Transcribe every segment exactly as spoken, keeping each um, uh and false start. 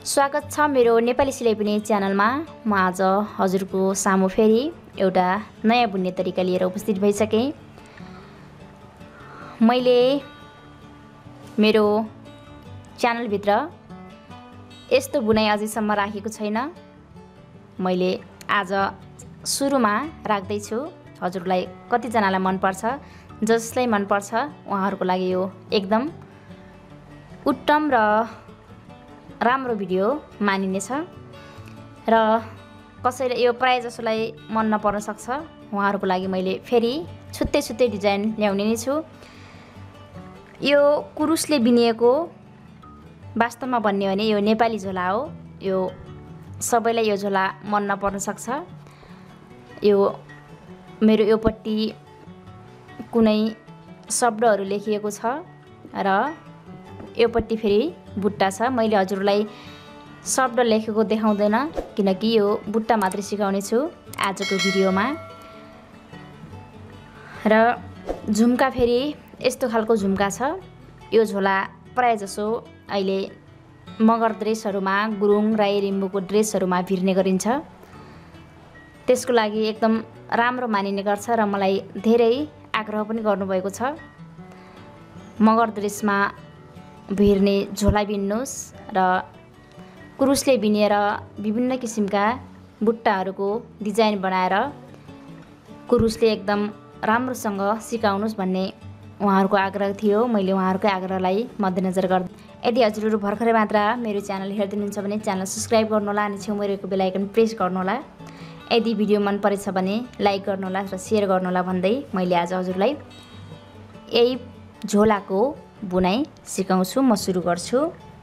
स्वागत छ मेरो नेपाली सिलाइ बुने च्यानलमा। म आज हजुरको सामु फेरि एउटा नयाँ बुन्ने तरिका लिएर उपस्थित भइसकेँ। मैले मेरो च्यानलभित्र यस्तो बुनाइ अझैसम्म राखेको छैन। मैले आज सुरुमा राख्दै छु। हजुरलाई कतिजनालाई मनपर्छ, जसलाई मनपर्छ उहाँहरूको लागि यो एकदम उत्तम र राम्रो भिडियो मानिनेछ र कसैले यो प्राय जसोलाई मन नपर्न सक्छ उहाँहरूको लागि मैले फेरि छुट्टै छुट्टै डिजाइन ल्याउने नै छु। यो कुरुसले बिनिएको वास्तवमा भन्ने हो भने यो नेपाली झोला हो। यो सबैलाई यो झोला मन नपर्न सक्छ। यो मेरो योपट्टि कुनै शब्दहरू लेखिएको छ र योपट्टि फेरि बुट्टा छ। मैले हजुरलाई शब्द लेखेको देखाउँदैन किनकि यो बुट्टा मात्रै सिकाउने छु आजको भिडियोमा। र झुम्का फेरि यस्तो खालको झुम्का छ। यो झोला प्राय जसो अहिले मगर ड्रेसहरूमा, गुरुङ, राई, रिम्बुको ड्रेसहरूमा भिर्ने गरिन्छ। त्यसको लागि एकदम राम्रो मानिने गर्छ र मलाई धेरै आग्रह पनि गर्नुभएको छ। मगर ड्रेसमा भिर्ने झोला बिन्नुस् र कुरुसले बिनेर विभिन्न किसिमका बुट्टाहरूको डिजाइन बनाएर कुरुसले एकदम राम्रोसँग सिकाउनुस् भन्ने उहाँहरूको आग्रह थियो। मैले उहाँहरूकै आग्रहलाई मध्यनजर गर्दै यदि हजुरहरू भर्खरै मात्र मेरो च्यानल हेर्दिनुहुन्छ भने च्यानल सब्स्क्राइब गर्नुहोला अनि छेउमा रहेको बेल आइकन प्रेस गर्नुहोला। यदि भिडियो मन परेछ भने लाइक गर्नुहोला र सेयर गर्नुहोला भन्दै मैले आज हजुरलाई यही झोलाको बुनाइ सिकाउँछु। म सुरु गर्छु।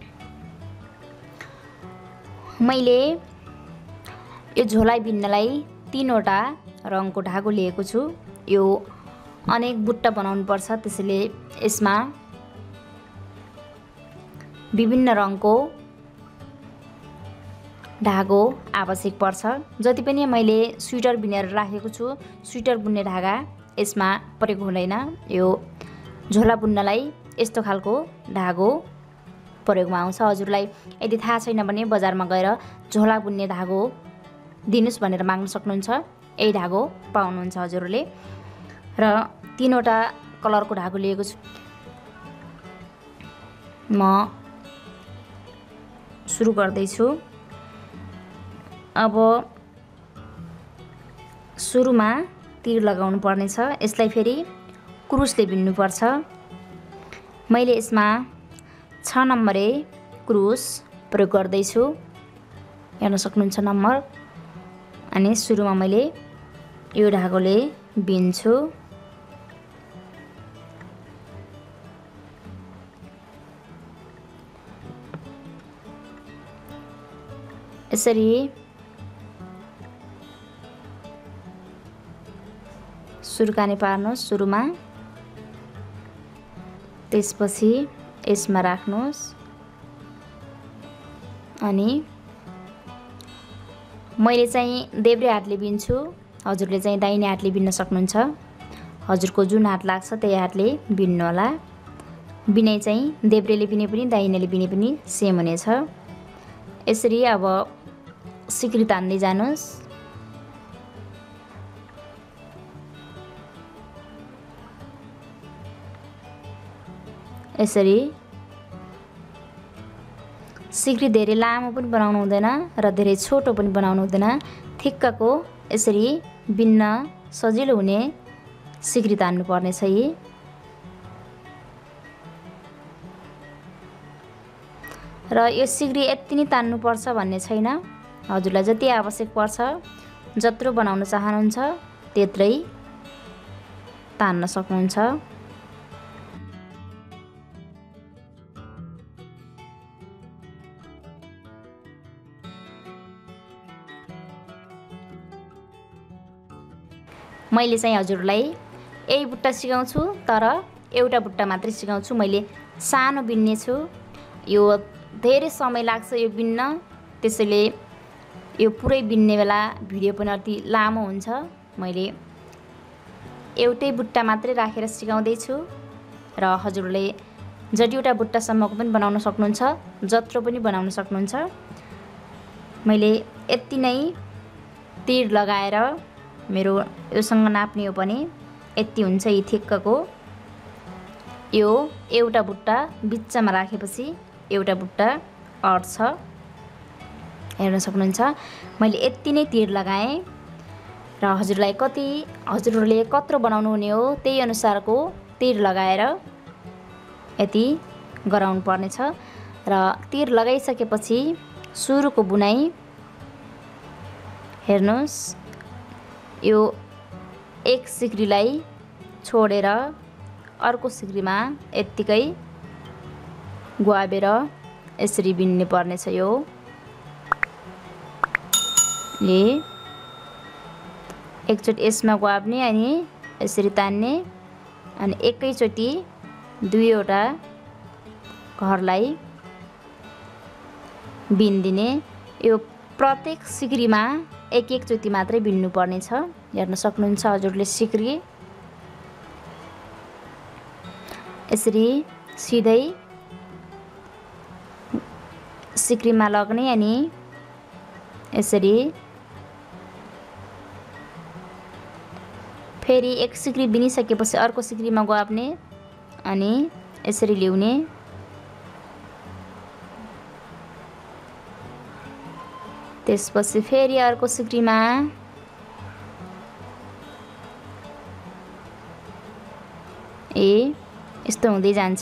मैले यो झोला बिन्नलाई तीनवटा रङको धागो लिएको छु। यो अनेक बुट्टा बनाउनु पर्छ, त्यसैले यसमा विभिन्न रङको धागो आवश्यक पर्छ। जति पनि मैले स्वेटर बिनेर राखेको छु, स्वेटर बुन्ने धागा यसमा प्रयोग हुँदैन। यो झोला बुन्नलाई यस्तो खालको धागो प्रयोगमा आउँछ। हजुरलाई यदि थाहा छैन भने बजारमा गएर झोला बुन्ने धागो दिनुस् भनेर माग्न सक्नुहुन्छ। यही धागो पाउनुहुन्छ हजुरले। र तीनवटा कलरको धागो लिएको छु। म सुरु गर्दैछु। अब सुरुमा तीर लगाउनु पर्नेछ। यसलाई फेरि क्रुसले बिन्नुपर्छ। मैले यसमा छ नम्बरे क्रुस प्रयोग गर्दैछु। हेर्न सक्नुहुन्छ नम्बर। अनि सुरुमा मैले यो धागोले बिन्छु। यसरी सुर्काने पार्नुहोस् सुरुमा। त्यसपछि यसमा राख्नुहोस् अनि मैले चाहिँ देब्रे हातले बिन्छु। हजुरले चाहिँ दाहिने हातले बिन्न सक्नुहुन्छ। हजुरको जुन हात लाग्छ त्यही हातले बिन्नु होला। बिनाइ चाहिँ देब्रेले बिने पनि दाहिनेले बिने पनि सेम हुनेछ। यसरी अब सिक्री तान्दै जानुहोस्। यसरी सिक्री धेरै लामो पनि बनाउनु हुँदैन र धेरै छोटो पनि बनाउनु हुँदैन। ठिक्कको यसरी बिन्न सजिलो हुने सिक्री तान्नु पर्नेछ। यी र यो सिक्री यति नै तान्नुपर्छ भन्ने छैन। हजुरलाई जति आवश्यक पर्छ, जत्रो बनाउन चाहनुहुन्छ त्यत्रै तान्न सक्नुहुन्छ। मैले चाहिँ हजुरलाई यही बुट्टा सिकाउँछु, तर एउटा बुट्टा मात्रै सिकाउँछु। मैले सानो बिन्ने छु। यो धेरै समय लाग्छ यो बिन्न, त्यसैले यो पुरै बिन्ने बेला भिडियो पनि अति लामो हुन्छ। मैले एउटै बुट्टा मात्रै राखेर सिकाउँदैछु र हजुरले जतिवटा बुट्टासम्मको पनि बनाउन सक्नुहुन्छ, जत्रो पनि बनाउन सक्नुहुन्छ। मैले यति नै तीर लगाएर मेरो योसँग नाप्ने हो पनि यति हुन्छ यी ठिक्कको। यो एउटा बुट्टा बिचमा राखेपछि एउटा बुट्टा अट्छ, हेर्न सक्नुहुन्छ। मैले यति नै तीर लगाएँ र हजुरलाई कति हजुरहरूले कत्रो बनाउनु हुने हो त्यही अनुसारको तीर लगाएर यति गराउनु पर्नेछ। र तीर लगाइसकेपछि सुरुको बुनाइ हेर्नुस्, यो एक सिक्रीलाई छोडेर अर्को सिक्रीमा यत्तिकै ग्वाबेर यसरी बिन्ने पर्नेछ। यो ले एकचोटि यसमा ग्वाब्ने अनि यसरी तान्ने अनि एकैचोटि दुईवटा घरलाई बिन्दिने। यो प्रत्येक सिक्रीमा एक एकचोटि मात्रै बिन्नु पर्नेछ। हेर्न सक्नुहुन्छ हजुरले सिक्री यसरी सिधै सिक्रीमा लग्ने अनि यसरी फेरि एक सिक्री बिनिसकेपछि अर्को सिक्रीमा ग्वाब्ने अनि यसरी ल्याउने। त्यसपछि फेरि अर्को सिक्रीमा ए यस्तो हुँदै जान्छ।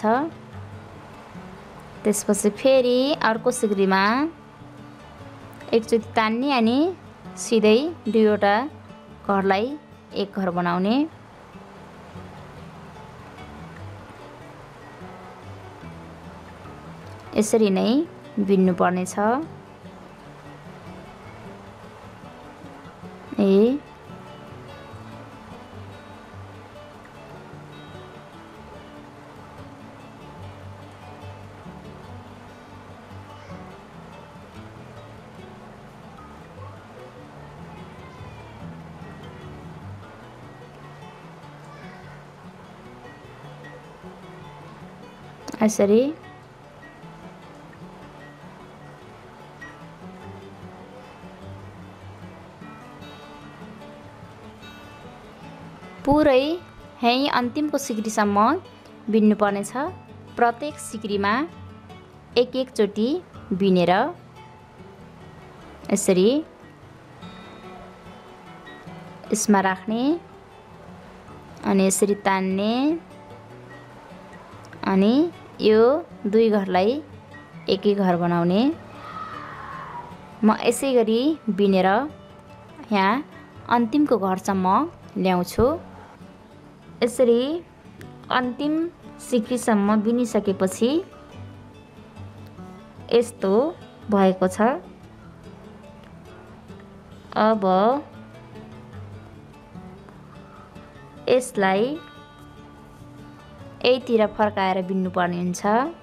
त्यसपछि फेरि अर्को सिक्रीमा एकचोटि तान्ने अनि सिधै दुईवटा घरलाई एक घर बनाउने। यसरी नै बिन्नु पर्नेछ। ए यसरी पुरै यहीँ अन्तिमको सिक्रीसम्म बिन्नु पर्नेछ। प्रत्येक सिक्रीमा एक एकचोटि बिनेर यसरी यसमा राख्ने अनि यसरी तान्ने अनि यो दुई घरलाई एकै घर बनाउने। म यसै गरी बिनेर यहाँ अन्तिमको घरसम्म ल्याउँछु। यसरी अन्तिम सिक्रीसम्म बिनिसकेपछि यस्तो भएको छ। अब यसलाई यहीतिर फर्काएर बिन्नु पर्ने हुन्छ।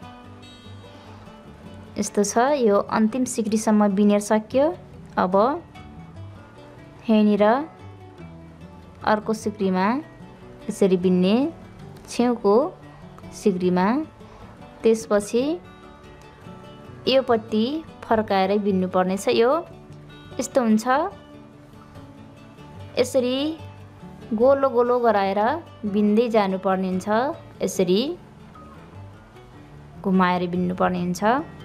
यस्तो छ। यो अन्तिम सिक्रीसम्म बिनेर सक्यो। अब यहीँनिर अर्को सिक्रीमा यसरी बिन्ने छेउको सिक्रीमा। त्यसपछि योपट्टि फर्काएरै बिन्नु पर्नेछ। यो यस्तो हुन्छ। यसरी गोलो गोलो गराएर बिन्दै जानुपर्ने हुन्छ। यसरी घुमाएर बिन्नु पर्ने हुन्छ।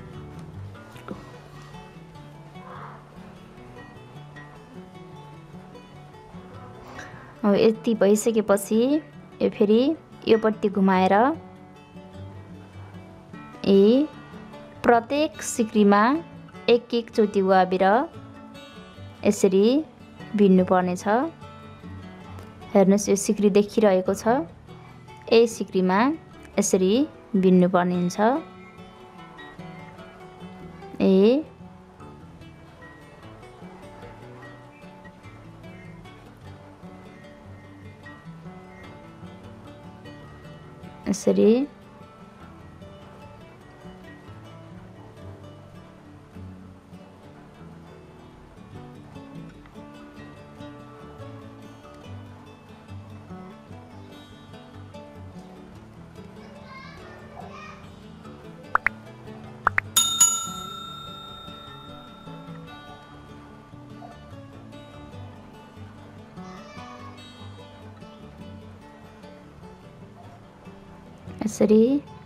अब यति भइसकेपछि यो फेरि योपट्टि घुमाएर ए प्रत्येक सिक्रीमा एक एकचोटि ग्वाबेर यसरी बिन्नु पर्नेछ। हेर्नुस्, यो सिक्री देखिरहेको छ। यही सिक्रीमा यसरी बिन्नु पर्ने हुन्छ। ए यसरी यसरी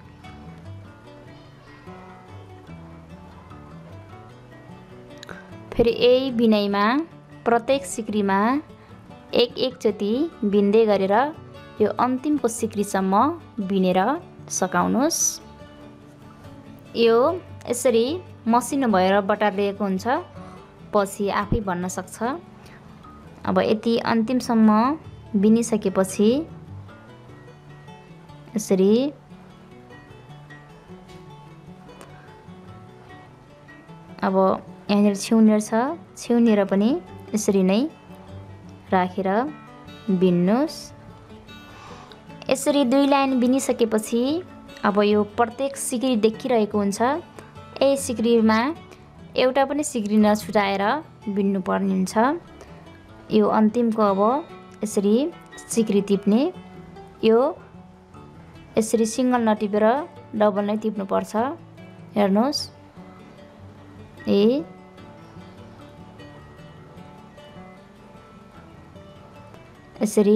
फेरि यही बिनाइमा प्रत्येक सिक्रीमा एक एक चोटि बिन्दै गरेर यो अन्तिमको सिक्रीसम्म बिनेर सकाउनुस्। यो यसरी मसिनो भएर बटारिएको हुन्छ, पछि आफै बन्न सक्छ। अब यति अन्तिमसम्म बिनिसकेपछि यसरी अब यहाँनिर छेउनिर छ, छेउनिर पनि यसरी नै राखेर बिन्नुस्। यसरी दुई लाइन बिनिसकेपछि अब यो प्रत्येक सिक्री देखिरहेको हुन्छ, यही सिक्रीमा एउटा पनि सिक्री नछुटाएर बिन्नु पर्ने हुन्छ। यो अन्तिमको अब यसरी सिक्री टिप्ने, यो यसरी सिङ्गल नटिपेर डबल नै टिप्नु पर्छ। हेर्नुहोस्, ए यसरी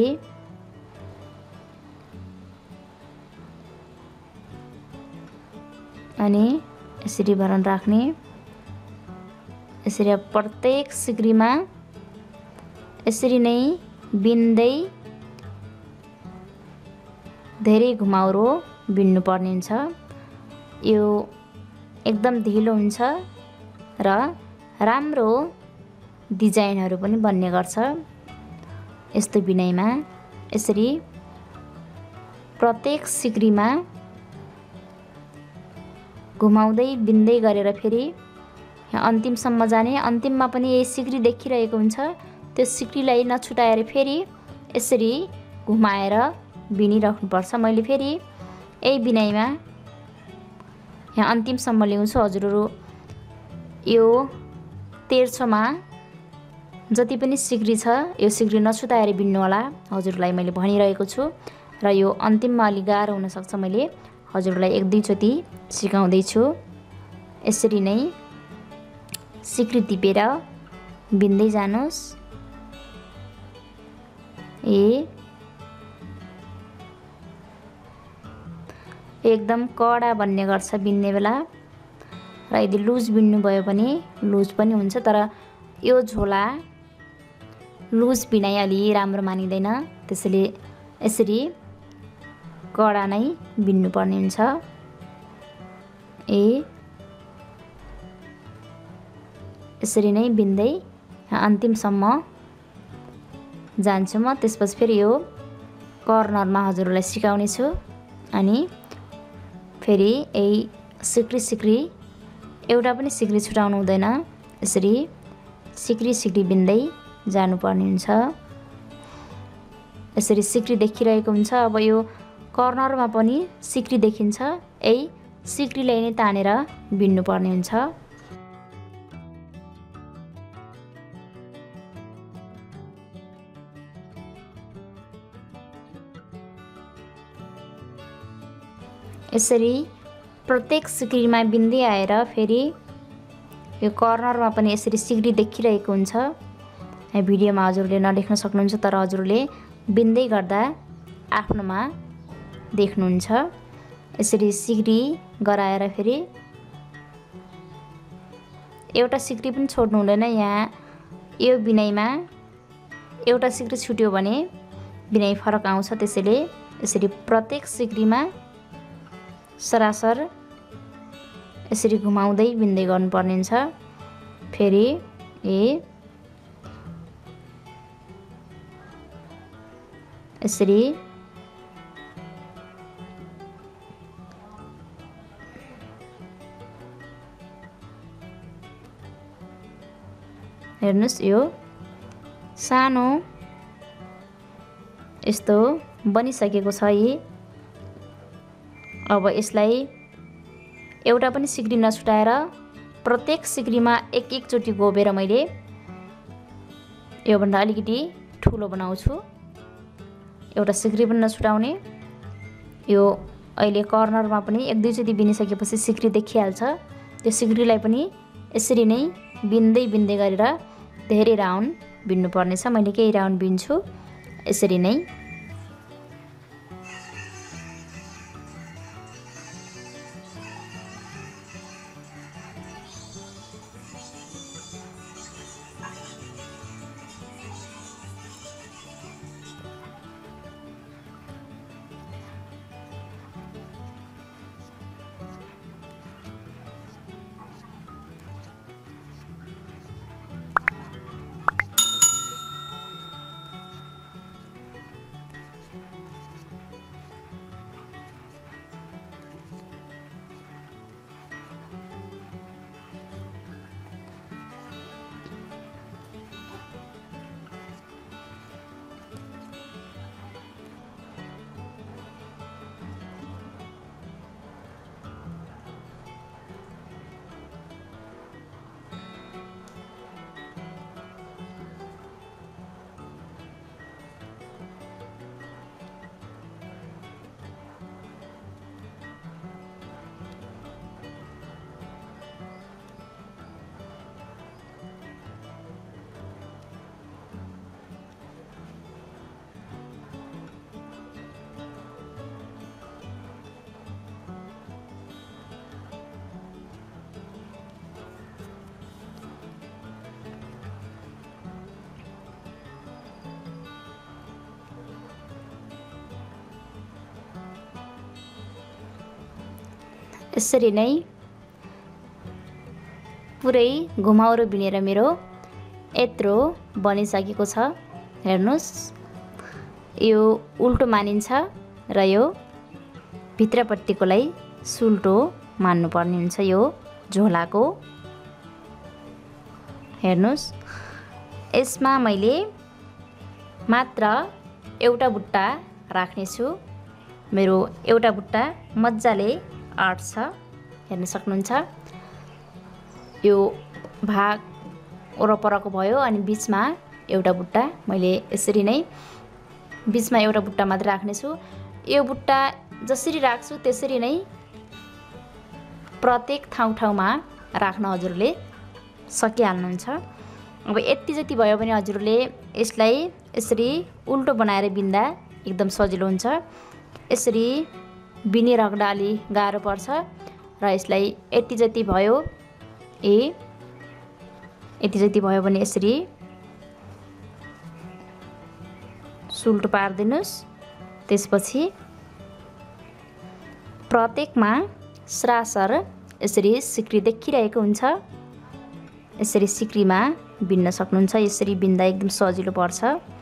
अनि यसरी भरन राख्ने। यसरी प्रत्येक सिक्रीमा यसरी नै बिन्दै धेरै घुमाउरो बिन्नु पर्ने हुन्छ। यो एकदम ढिलो हुन्छ र राम्रो डिजाइनहरू पनि बन्ने गर्छ। यस्तो बिनाइमा यसरी प्रत्येक सिक्रीमा घुमाउँदै बिन्दै गरेर फेरि यहाँ अन्तिमसम्म जाने। अन्तिममा पनि यही सिक्री देखिरहेको हुन्छ, त्यो सिक्रीलाई नछुटाएर फेरि यसरी घुमाएर बिनिराख्नुपर्छ। मैले फेरि यही बिनाइमा यहाँ अन्तिमसम्म ल्याउँछु। हजुरहरू यो तेर्सोमा जति पनि सिक्री छ यो सिक्री नछुटाएर बिन्नु होला, हजुरलाई मैले भनिरहेको छु। र यो अन्तिममा अलि गाह्रो हुनसक्छ, मैले हजुरलाई एक दुईचोटि सिकाउँदैछु। यसरी नै सिक्री टिपेर बिन्दै जानुहोस्। ए एकदम कडा बन्ने गर्छ बिन्ने बेला, र यदि लुज बिन्नु भयो भने लुज पनि हुन्छ। तर यो झोला लुज बिनाइ अलि राम्रो मानिँदैन, त्यसैले यसरी कडा नै बिन्नु पर्ने हुन्छ। ए यसरी नै बिन्दै अन्तिमसम्म जान्छु म। त्यसपछि फेरि यो कर्नरमा हजुरलाई सिकाउने छु। अनि फेरि यही सिक्री सिक्री एउटा पनि सिक्री छुटाउनु हुँदैन, यसरी सिक्री सिक्री बिन्दै जानुपर्ने हुन्छ। यसरी सिक्री देखिरहेको हुन्छ। अब यो कर्नरमा पनि सिक्री देखिन्छ, यही सिक्रीलाई नै तानेर बिन्नुपर्ने हुन्छ। यसरी प्रत्येक सिक्रीमा बिन्दै आएर फेरि यो कर्नरमा पनि यसरी सिक्री देखिरहेको हुन्छ। भिडियोमा हजुरले नदेख्न सक्नुहुन्छ, तर हजुरले बिन्दै गर्दा आफ्नोमा देख्नुहुन्छ। यसरी सिक्री गराएर फेरि एउटा सिक्री पनि छोड्नु हुँदैन। यहाँ यो बिनाइमा एउटा सिक्री छुट्यो भने बिनाइ फरक आउँछ, त्यसैले यसरी प्रत्येक सिक्रीमा सरासर यसरी घुमाउँदै बिन्दै गर्नुपर्ने हुन्छ। फेरि ए यसरी हेर्नुस्, यो सानो यस्तो बनिसकेको छ। यी अब यसलाई एउटा पनि सिक्री नछुटाएर प्रत्येक सिक्रीमा एक एकचोटि गोबेर मैले योभन्दा अलिकति ठुलो बनाउँछु। एउटा सिक्री पनि नछुटाउने। यो अहिले कर्नरमा पनि एक दुईचोटि बिनिसकेपछि सिक्री देखिहाल्छ, त्यो सिक्रीलाई पनि यसरी नै बिन्दै बिन्दै गरेर धेरै राउन्ड बिन्नुपर्नेछ। मैले केही राउन्ड बिन्छु यसरी नै। यसरी नै पुरै घुमाउरो बिनेर मेरो यत्रो बनिसकेको छ। हेर्नुस्, यो उल्टो मानिन्छ र यो भित्रपट्टिकोलाई सुल्टो मान्नुपर्ने हुन्छ यो झोलाको। हेर्नुस्, यसमा मैले मात्र एउटा बुट्टा राख्नेछु। मेरो एउटा बुट्टा मजाले आँट्छ, हेर्न सक्नुहुन्छ। यो भाग वरपरको भयो अनि बिचमा एउटा बुट्टा मैले यसरी नै बिचमा एउटा बुट्टा मात्र राख्नेछु। यो बुट्टा जसरी राख्छु त्यसरी नै प्रत्येक ठाउँ ठाउँमा राख्न हजुरले सकिहाल्नुहुन्छ। अब यति जति भयो भने हजुरले यसलाई यसरी उल्टो बनाएर बिन्दा एकदम सजिलो हुन्छ। यसरी बिनिराख्दा अलि गाह्रो पर्छ र यसलाई यति जति भयो ए यति जति भयो भने यसरी सुल्टो पारिदिनुस्। त्यसपछि प्रत्येकमा सरासर यसरी सिक्री देखिरहेको हुन्छ। यसरी सिक्रीमा बिन्न सक्नुहुन्छ। यसरी बिन्दा एकदम सजिलो पर्छ।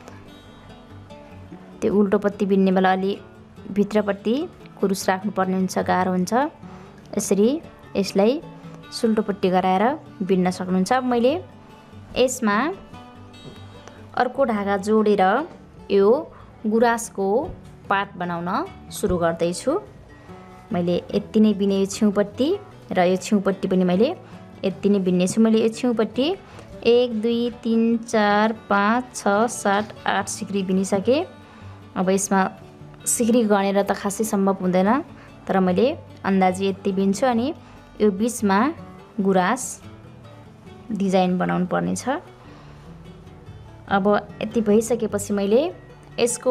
त्यो उल्टोपट्टि बिन्ने बेला अलि भित्रपट्टि कुरुस राख्नुपर्ने हुन्छ, गाह्रो हुन्छ। यसरी यसलाई सुल्टोपट्टि गराएर बिन्न सक्नुहुन्छ। मैले यसमा अर्को धागा जोडेर यो गुराँसको पात बनाउन सुरु गर्दैछु। मैले यति नै बिने यो छेउपट्टि र यो छेउपट्टि पनि मैले यति नै बिन्नेछु। मैले यो छेउपट्टि एक दुई तिन चार पाँच छ सात आठ सिक्री बिनिसकेँ। अब यसमा सिक्री गनेर त खासै सम्भव हुँदैन, तर मैले अन्दाजी यति बिन्छु। अनि यो बिचमा गुराँस डिजाइन बनाउनु पर्ने छ। अब यति भइसकेपछि मैले यसको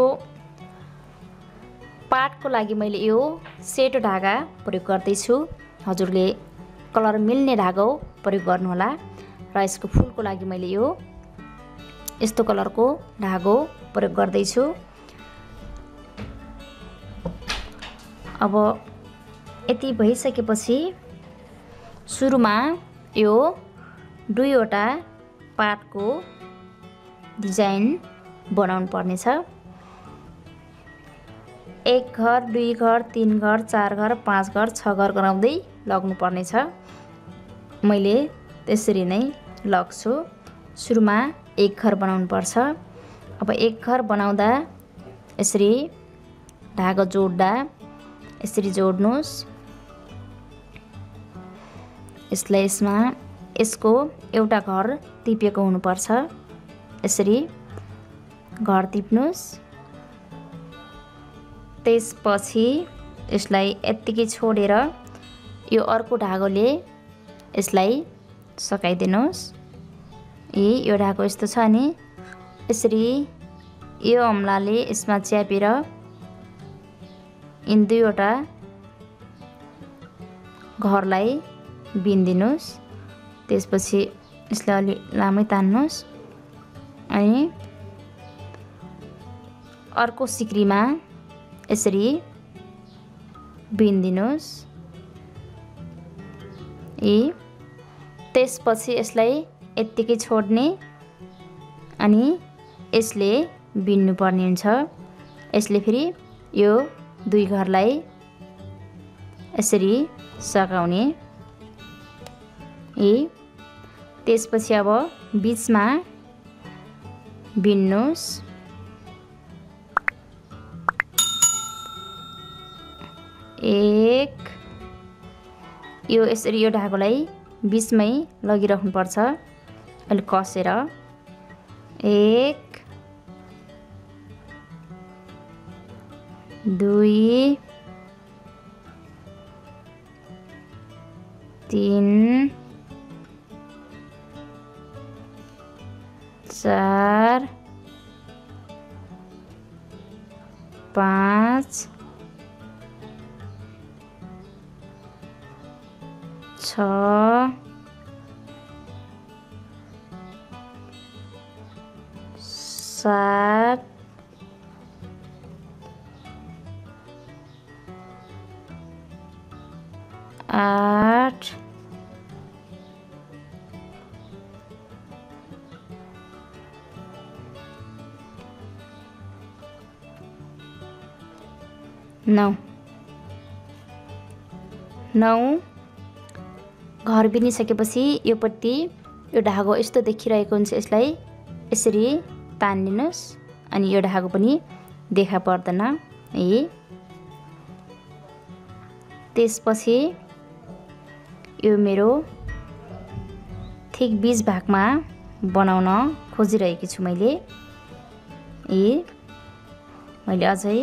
पाटको लागि मैले यो सेतो धागा प्रयोग गर्दैछु। हजुरले कलर मिल्ने धागो प्रयोग गर्नुहोला। र यसको फुलको लागि मैले यो यस्तो कलरको धागो प्रयोग गर्दैछु। अब यति भइसकेपछि सुरुमा यो दुईवटा पाटको डिजाइन बनाउनु पर्नेछ। एक घर, दुई घर, तीन घर, चार घर, पाँच घर, छ घर गराउँदै लग्नु पर्नेछ। मैले त्यसरी नै लग्छु। सुरुमा एक घर बनाउनु पर्छ। अब एक घर बनाउँदा यसरी धागो जोड्दा यसरी जोड्नुस्। यसलाई यसमा यसको एउटा घर टिपेको हुनुपर्छ। यसरी घर टिप्नुस्। त्यसपछि यसलाई यत्तिकै छोडेर यो अर्को धागोले यसलाई सकाइदिनुस्। यी यो धागो यस्तो छ नि, यसरी यो अम्लाले यसमा च्यापेर यिन दुईवटा घरलाई बिन्दिनुस्। त्यसपछि यसलाई अलि लामै तान्नुस् अनि अर्को सिक्रीमा यसरी बिन्दिनुस्। यी त्यसपछि यसलाई यत्तिकै छोड्ने अनि यसले बिन्नु पर्ने हुन्छ। यसले फेरि यो दुई घरलाई यसरी सकाउने। यी त्यसपछि अब बिचमा बिन्नुस्। एक यो यसरी यो धागोलाई बिचमै लगिराख्नुपर्छ अलिक कसेर। एक दुई तीन चार पाँच छ सात आठ, नौ नौ घर बिनिसकेपछि यो पट्टि यो धागो यस्तो देखिरहेको हुन्छ, यसलाई यसरी तानिदिनुस् अनि यो धागो पनि देखा पर्दैन है। त्यसपछि यो मेरो ठिक बीच भागमा बनाउन खोजिरहेकी छु मैले। ए मैले अझै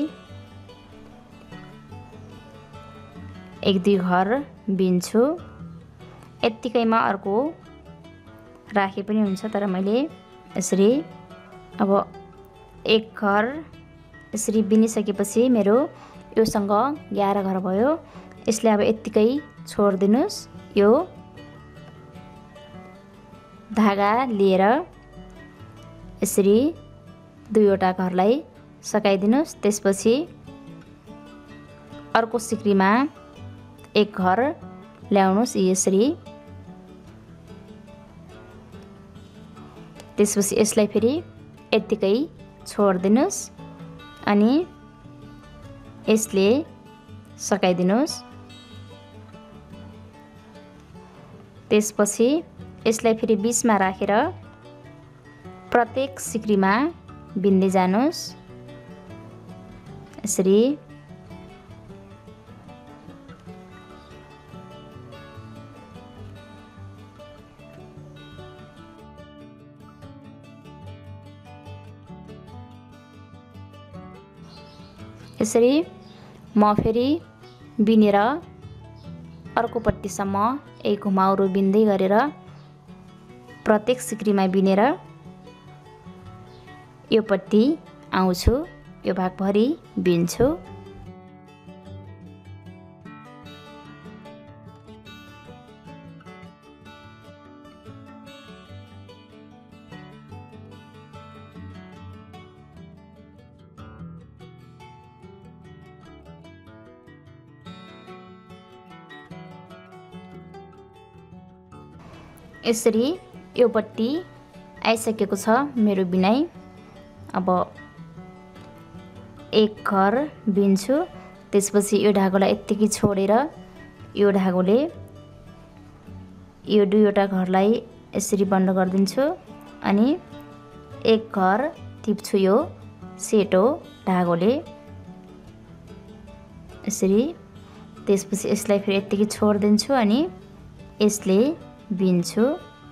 एक दुई घर बिन्छु, यत्तिकैमा अर्को राखे पनि हुन्छ, तर मैले यसरी अब एक घर यसरी बिनिसकेपछि मेरो योसँग एघार घर भयो। यसले अब यत्तिकै छोडिदिनुस्, यो धागा लिएर यसरी दुईवटा घरलाई सकाइदिनुस्। त्यसपछि अर्को सिक्रीमा एक घर ल्याउनुस् यसरी। त्यसपछि यसलाई फेरि यत्तिकै छोडिदिनुस् अनि यसले सकाइदिनुस्। त्यसपछि यसलाई फेरि बीचमा राखेर प्रत्येक सिक्रीमा बिन्दै जानुस् यसरी। यसरी म फेरि बिनेर अर्को पट्टिसम्म एक घुमाउरो बिन्दै गरेर प्रत्येक सिक्रीमा बिनेर यो पट्टि आउँछु, यो भागभरि बिन्छु। यसरी यो पट्टि आइसकेको छ मेरो बिनाइ। अब एक घर बिन्छु, त्यसपछि यो धागोलाई यत्तिकै छोडेर यो धागोले यो दुईवटा घरलाई यसरी बन्द गरिदिन्छु अनि एक घर टिप्छु यो सेतो धागोले यसरी। त्यसपछि यसलाई फेरि यत्तिकै छोडिदिन्छु अनि यसले बिन्छु।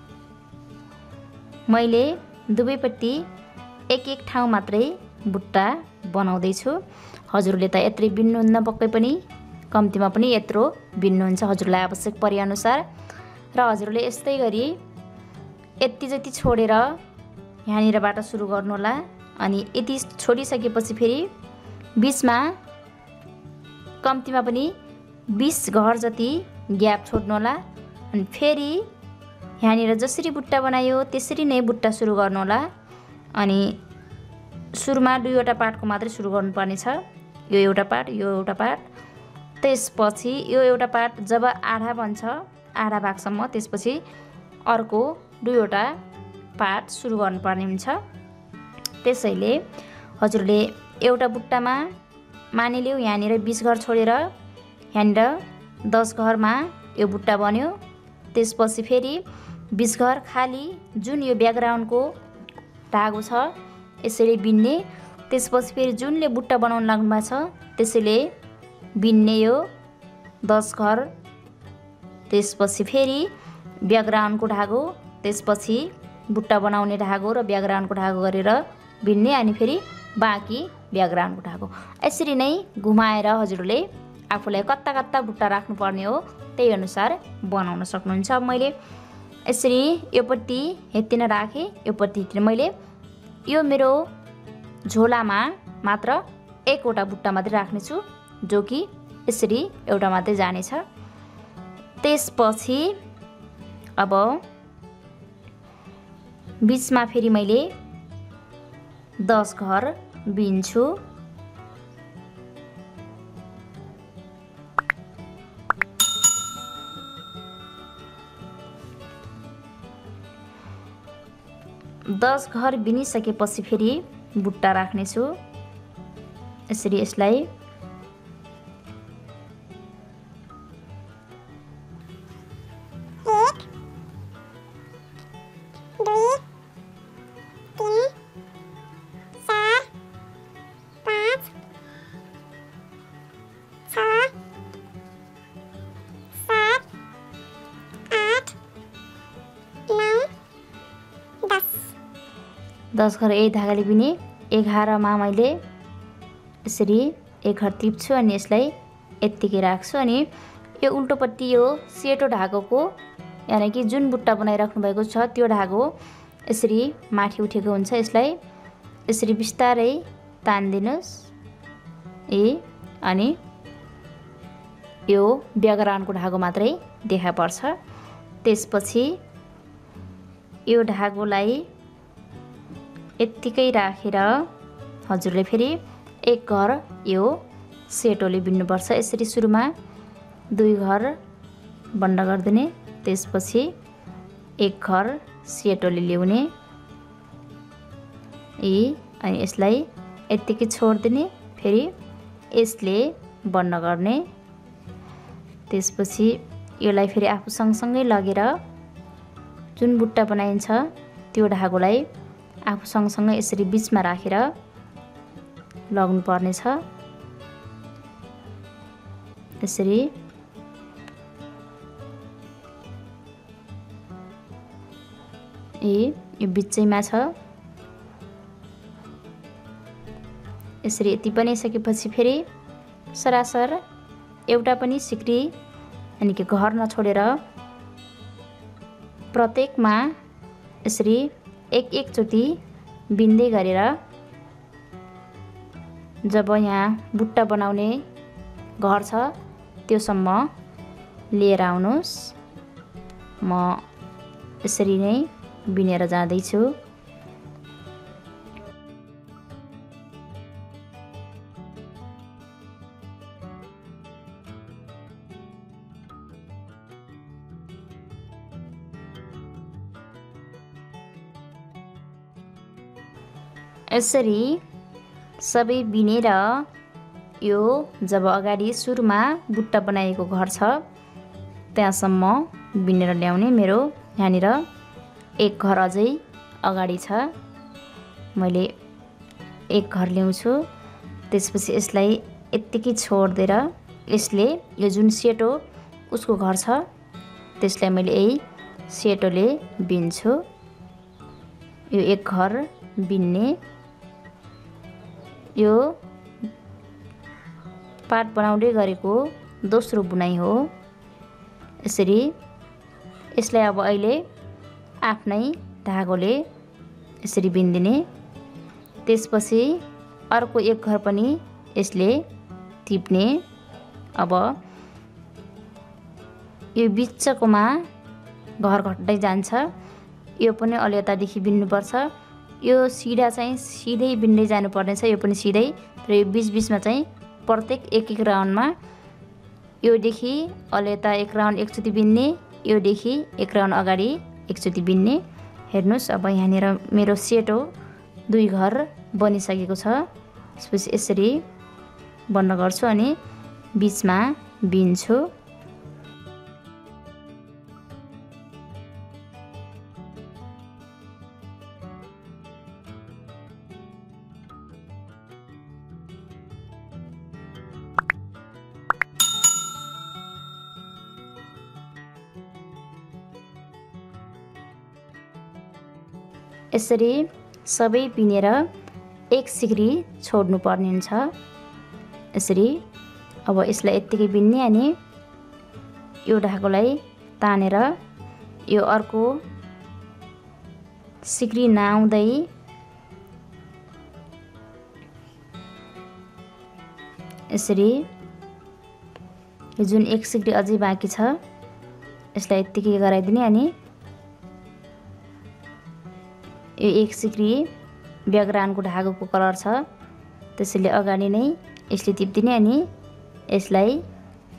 मैले दुवैपट्टि एक एक ठाउँ मात्रै बुट्टा बनाउँदैछु। हजुरले त यत्रै बिन्नुहुन्न, पक्कै पनि कम्तीमा पनि यत्रो बिन्नुहुन्छ हजुरलाई आवश्यक परेअनुसार। र हजुरले यस्तै गरी यति जति छोडेर यहाँनिरबाट सुरु गर्नुहोला अनि यति छोडिसकेपछि फेरि बीचमा कम्तीमा पनि बीस घर जति ग्याप छोड्नुहोला अनि फेरि यहाँनिर जसरी बुट्टा बनायो त्यसरी नै बुट्टा सुरु गर्नुहोला। अनि सुरुमा दुईवटा पार्टको मात्रै सुरु गर्नुपर्ने छ, यो एउटा पार्ट यो एउटा पार्ट। त्यसपछि यो एउटा पार्ट जब आधा बन्छ आधा भागसम्म, त्यसपछि अर्को दुईवटा पार्ट सुरु गर्नुपर्ने हुन्छ। त्यसैले हजुरले एउटा बुट्टामा मानिलिउ यहाँनिर बीस घर छोडेर यहाँनिर दस घरमा यो बुट्टा बन्यो। त्यसपछि फेरि बीस घर खाली जुन यो ब्याकग्राउन्डको धागो छ यसरी बिन्ने। त्यसपछि फेरि जुनले बुट्टा बनाउन लाग्नु भएको छ त्यसैले बिन्ने यो दस घर। त्यसपछि फेरि ब्याकग्राउन्डको धागो, त्यसपछि बुट्टा बनाउने धागो र ब्याकग्राउन्डको धागो गरेर बिन्ने अनि फेरि बाँकी ब्याकग्राउन्डको धागो। यसरी नै घुमाएर हजुरले आफूलाई कता कता बुट्टा राख्नुपर्ने हो त्यही अनुसार बनाउन सक्नुहुन्छ। मैले यसरी योपट्टि हेत्तिन राखेँ, योपट्टि हेत्तिन। मैले यो मेरो झोलामा मात्र एकवटा बुट्टा मात्रै राख्नेछु, जो कि यसरी एउटा मात्रै जानेछ। त्यसपछि अब बीचमा फेरि मैले दस घर बिन्छु। दस घर बिनिसकेपछि फेरि बुट्टा राख्नेछु। यसरी यसलाई दस घर यही धागाले बिने। एघारमा मैले यसरी एक घर टिप्छु अनि यसलाई यत्तिकै राख्छु। अनि यो उल्टोपट्टि यो सेतो धागोको यानि कि जुन बुट्टा बनाइराख्नु भएको छ त्यो धागो यसरी माथि उठेको हुन्छ। यसलाई यसरी बिस्तारै तान्दिनुस् ए अनि यो व्याकरणको धागो मात्रै देखा पर्छ। त्यसपछि यो धागोलाई यत्तिकै राखेर हजुरले फेरि एक घर यो सेटोले बिन्नुपर्छ। यसरी सुरुमा दुई घर बन्द गरिदिने, त्यसपछि एक घर सेटोले ल्याउने ए अनि यसलाई यत्तिकै छोडिदिने, फेरि यसले बन्द गर्ने। त्यसपछि यसलाई फेरि आफू सँगसँगै लगेर जुन बुट्टा बनाइन्छ त्यो धागोलाई आफू सँगसँगै यसरी बिचमा राखेर लाग्नु पर्नेछ। यसरी ए यो बिचैमा छ। यसरी यति बनाइसकेपछि फेरि सरासर एउटा पनि सिक्री यानि कि घर नछोडेर प्रत्येकमा यसरी एक एकचोटि बिन्दै गरेर जब यहाँ बुट्टा बनाउने घर छ त्योसम्म लिएर आउनुहोस्। म यसरी नै बिनेर जाँदैछु। यसरी सबै बिनेर यो जब अगाडि सुरुमा बुट्टा बनाएको घर छ त्यहाँसम्म बिनेर ल्याउने। मेरो यहाँनिर एक घर अझै अगाडि छ, मैले एक घर ल्याउँछु। त्यसपछि यसलाई यत्तिकै छोडिदिएर यसले यो जुन सेतो उसको घर छ त्यसलाई मैले यही सेटोले बिन्छु। यो एक घर बिन्ने यो पाट बनाउँदै गरेको दोस्रो बुनाइ हो। यसरी यसलाई अब अहिले आफ्नै धागोले यसरी बिन्दिने। त्यसपछि अर्को एक घर पनि यसले टिप्ने। अब यो बिचकोमा घर घट्दै जान्छ, यो पनि अलि-यतादेखि बिन्नुपर्छ। यो सिधा चाहिँ सिधै बिन्दै जानुपर्नेछ, यो पनि सिधै। र यो बिच बिचमा चाहिँ प्रत्येक एक एक राउन्डमा योदेखि अलि-यता एक राउन्ड एकचोटि बिन्ने, योदेखि एक राउन्ड अगाडि एकचोटि बिन्ने। हेर्नुहोस् अब यहाँनिर मेरो सेटो दुई घर बनिसकेको छ। त्यसपछि यसरी बन्द गर्छु अनि बिचमा बिन्छु। यसरी सबै पिनेर एक सिक्री छोड्नु पर्ने हुन्छ। यसरी अब यसलाई यत्तिकै बिन्ने अनि यो धागोलाई तानेर यो अर्को सिक्री नआउँदै यसरी यो जुन एक सिक्री अझै बाँकी छ यसलाई यत्तिकै गराइदिने अनि यो एक सिक्री व्याग्रानको धागोको कलर छ त्यसैले अगाडि नै यसले टिप्दिने अनि यसलाई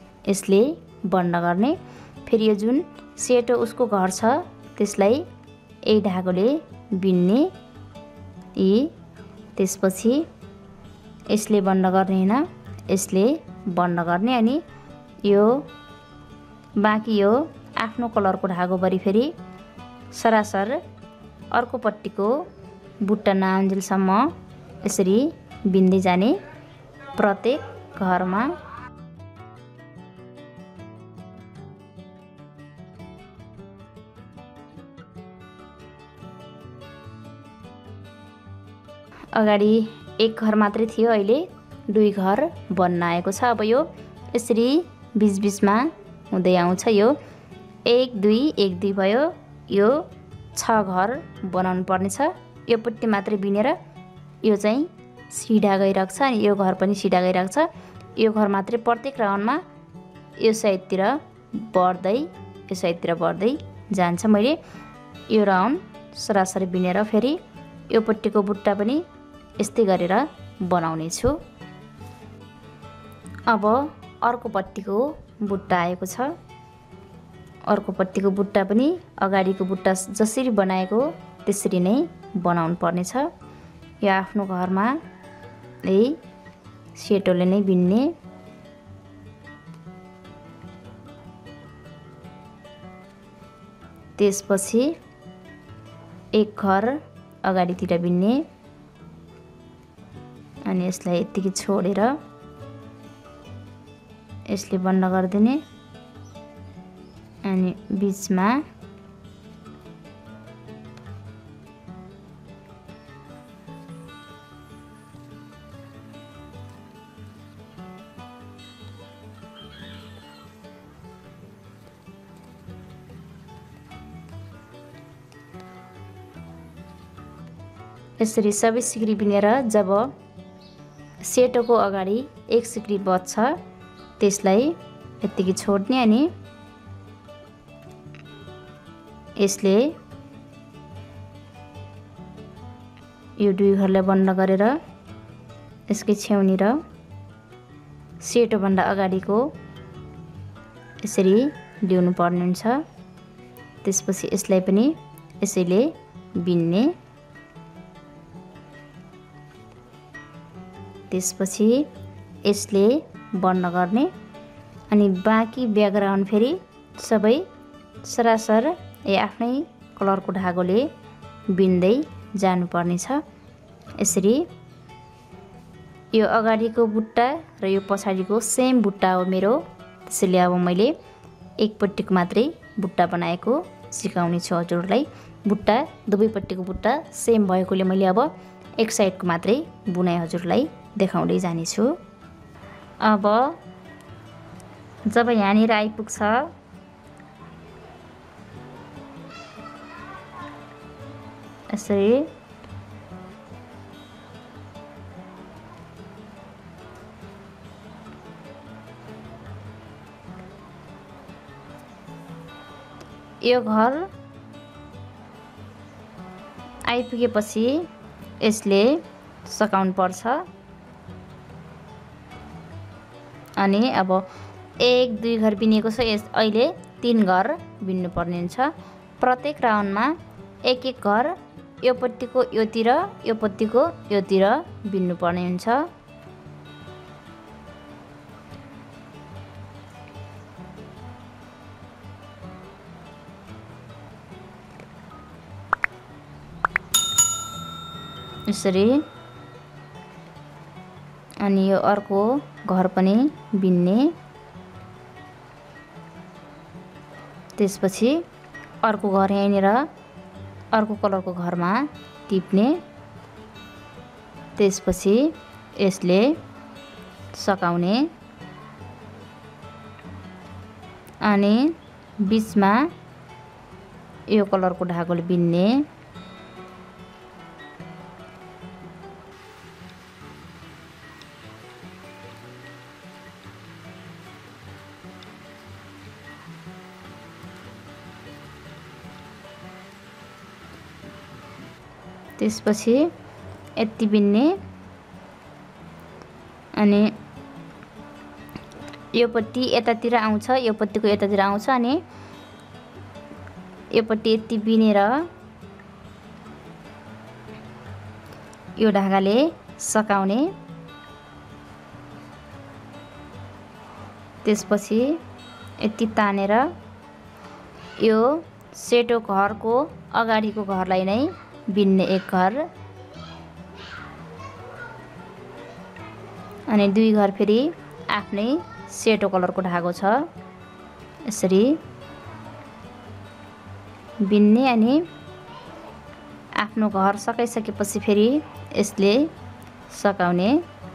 यसले बन्द गर्ने। फेरि यो जुन सेतो उसको घर छ त्यसलाई यही धागोले बिन्ने यी। त्यसपछि यसले बन्द गर्ने हैन, यसले बन्द गर्ने। अनि यो बाँकी यो आफ्नो कलरको धागोभरि फेरि सरासर अर्को पट्टिको बुट्टा नआउन्जेलसम्म यसरी बिन्दै जाने प्रत्येक घरमा। अगाडि एक घर मात्रै थियो, अहिले दुई घर बन्न आएको छ। अब यो यसरी बीचबीचमा हुँदै आउँछ। यो एक दुई एक दुई भयो। यो छ घर बनाउनु पर्नेछ। यो पट्टि मात्रै बिनेर यो चाहिँ सिधा गइरहेको छ, अनि यो घर पनि सिधा गइरहेको छ। यो घर मात्रै प्रत्येक राउन्डमा यो साइडतिर बढ्दै यो साइडतिर बढ्दै जान्छ। मैले यो राउन्ड सरासरी बिनेर फेरि यो पट्टिको बुट्टा पनि यस्तै गरेर बनाउने छु। अब अर्को पट्टिको बुट्टा आएको छ। अर्को पट्टिको बुट्टा पनि अगाडिको बुट्टा जसरी बनाएको त्यसरी नै बनाउनु पर्नेछ। यो आफ्नो घरमा यही सेटोले नै बिन्ने। त्यसपछि एक घर अगाडितिर बिन्ने, अनि यसलाई यतिकै छोडेर यसले बन्द गरिदिने। अनि बीचमा यसरी सबै सिक्री बिनेर जब सेटोको अगाडि एक सिक्री बच्छ त्यसलाई यतिकै छोड्ने। अनि यसले यो दुई घरलाई बन्द गरेर यसकै छेउनी र सेटोभन्दा अगाडिको यसरी ल्याउनु पर्ने हुन्छ। त्यसपछि यसलाई पनि यसैले बिन्ने। त्यसपछि यसले बन्द गर्ने। अनि बाँकी ब्याकग्राउन्ड फेरि सबै सरासर ए आफ्नै कलरको धागोले बिन्दै जानुपर्ने छ। यसरी यो अगाडिको बुट्टा र यो पछाडिको सेम बुट्टा हो मेरो, त्यसैले अब मैले एकपट्टिको मात्रै बुट्टा बनाएको सिकाउने छु हजुरलाई। बुट्टा दुवैपट्टिको बुट्टा सेम भएकोले मैले अब एक साइडको मात्रै बुनाइ हजुरलाई देखाउँदै जानेछु। अब जब यहाँनिर आइपुग्छ यसरी यो घर आइपुगेपछि यसले सकाउनु पर्छ। अनि अब एक दुई घर बिनेको छ, यस अहिले तीन घर बिन्नु पर्ने हुन्छ। प्रत्येक राउन्डमा एक एक घर यो पट्टिको योतिर यो पट्टिको योतिर बिन्नु पर्ने हुन्छ। यसरी। अनि यो अर्को घर पनि बिन्ने। त्यसपछि अर्को घर यहाँनिर अर्को कलरको घरमा टिप्ने। त्यसपछि यसले सकाउने। अनि बीचमा यो कलरको धागोले बिन्ने। त्यसपछि यति बिन्ने। अनि यो पट्टि यतातिर आउँछ, यो पट्टिको यतातिर आउँछ। अनि यो पट्टि यति बिनेर यो ढाकाले सकाउने। त्यसपछि यति तानेर यो सेतो घरको अगाडिको घरलाई नै बिन्ने एक घर, अनि दुई घर फेरि आफ्नै सेतो कलरको धागो छ यसरी बिन्ने। अनि आफ्नो घर सकाइसकेपछि फेरि यसले सकाउने।